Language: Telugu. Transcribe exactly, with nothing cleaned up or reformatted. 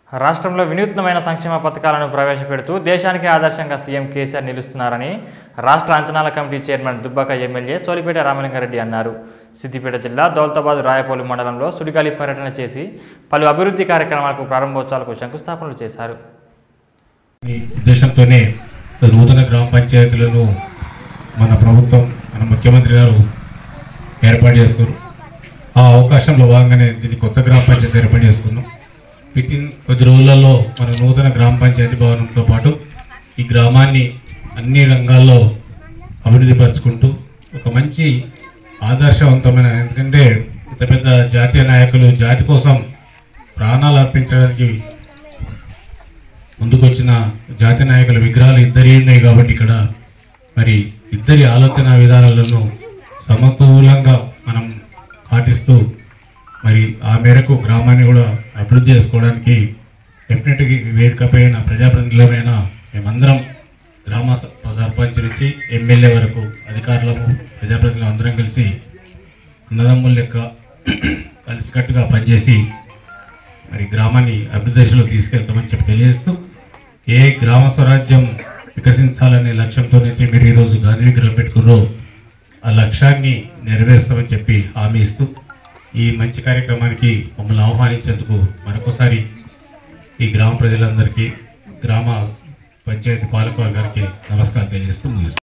రాష్ట్రంలో వినూత్నమైన సంక్షేమ పథకాలను ప్రవేశపెడుతూ దేశానికి ఆదర్శంగా సీఎం కేసీఆర్ నిలుస్తున్నారని రాష్ట్ర అంచనాల committee chairman Dubbaka MLA Solipeta Ramalinga Reddy అన్నారు. సిద్దిపేట జిల్లా దౌలతాబాద్ రాయపోలు మండలంలో సుడిగాలి పర్యటన చేసి పలు అభివృద్ధి కార్యక్రమాలకు ప్రారంభోత్సవాలకు శంకుస్థాపనలు చేశారు. ఈ ఉద్దేశంతోనే నూతన గ్రామ పంచాయతీలను మన ప్రభుత్వం మన ముఖ్యమంత్రి గారు ఏర్పాటు చేస్తారు. ఆ అవకాశంలో భాగంగానే దీన్ని కొత్త గ్రామ పంచాయతీ ఏర్పాటు చేసుకున్నాం. విత్ ఇన్ కొద్ది రోజులలో మన నూతన గ్రామ పంచాయతీ భవనంతో పాటు ఈ గ్రామాన్ని అన్ని రంగాల్లో అభివృద్ధి పరుచుకుంటూ ఒక మంచి ఆదర్శవంతమైన, ఎందుకంటే పెద్ద పెద్ద జాతీయ నాయకులు జాతి కోసం ప్రాణాలు అర్పించడానికి ముందుకొచ్చిన జాతీయ నాయకుల విగ్రహాలు ఇద్దరి ఉన్నాయి కాబట్టి ఇక్కడ మరి ఇద్దరి ఆలోచన విధానాలను సమతూలంగా మనం పాటిస్తూ మరి ఆ మేరకు గ్రామాన్ని కూడా అభివృద్ధి చేసుకోవడానికి డెఫినెట్గా వేదికపైన ప్రజాప్రతినిధులమైన మేమందరం గ్రామ సర్పంచ్ నుంచి ఎమ్మెల్యే వరకు అధికారులము ప్రజాప్రతినిధులు అందరం కలిసి అన్నదమ్ముల లెక్క కలిసికట్టుగా పనిచేసి మరి గ్రామాన్ని అభివృద్ధి దశలో తీసుకెళ్తామని చెప్పి తెలియజేస్తూ, ఏ గ్రామ స్వరాజ్యం వికసించాలనే లక్ష్యంతోనైతే మీరు ఈరోజు గాంధీ విగ్రహం పెట్టుకున్నారో ఆ లక్ష్యాన్ని నెరవేరుస్తామని చెప్పి హామీ ఇస్తూ ఈ మంచి కార్యక్రమానికి మమ్మల్ని ఆహ్వానించేందుకు మరొకసారి ఈ గ్రామ ప్రజలందరికీ, గ్రామ పంచాయతీ పాలకవర్గానికి నమస్కారం తెలియజేస్తూ ముగిస్తాం.